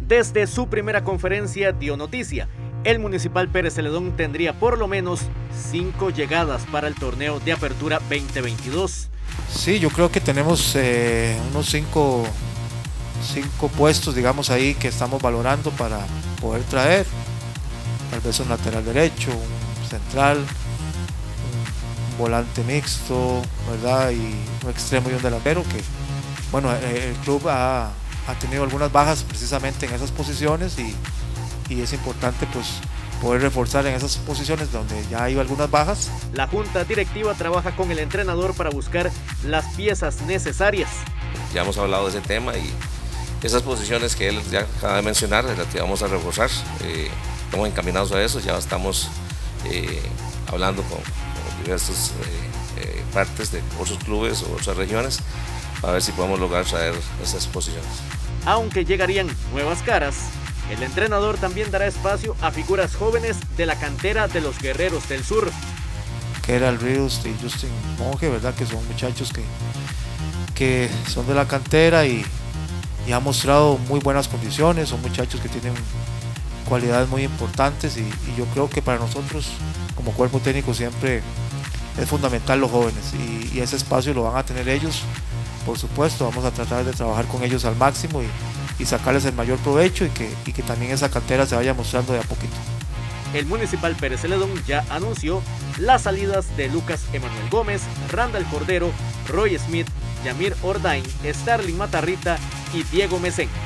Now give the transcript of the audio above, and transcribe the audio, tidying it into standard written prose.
Desde su primera conferencia dio noticia. El Municipal Pérez Celedón tendría por lo menos 5 llegadas para el torneo de apertura 2022. Sí, yo creo que tenemos unos 5 puestos, digamos, ahí que estamos valorando para poder traer. Tal vez un lateral derecho, un central, un volante mixto, ¿verdad? Y un extremo y un delantero que, bueno, el club ha tenido algunas bajas precisamente en esas posiciones y es importante pues poder reforzar en esas posiciones donde ya hay algunas bajas. La junta directiva trabaja con el entrenador para buscar las piezas necesarias. Ya hemos hablado de ese tema y esas posiciones que él ya acaba de mencionar las que vamos a reforzar. Estamos encaminados a eso, ya estamos hablando con diversas partes de otros clubes o otras regiones para ver si podemos lograr traer esas posiciones. Aunque llegarían nuevas caras, el entrenador también dará espacio a figuras jóvenes de la cantera de los Guerreros del Sur. Keral Ríos y Justin Monge, ¿verdad? Que son muchachos que son de la cantera y han mostrado muy buenas condiciones, son muchachos que tienen cualidades muy importantes y yo creo que para nosotros como cuerpo técnico siempre es fundamental los jóvenes y ese espacio lo van a tener ellos. Por supuesto, vamos a tratar de trabajar con ellos al máximo y sacarles el mayor provecho y que también esa cantera se vaya mostrando de a poquito. El Municipal Pérez Celedón ya anunció las salidas de Lucas Emanuel Gómez, Randall Cordero, Roy Smith, Yamir Ordain, Starling Matarrita y Diego Mesén.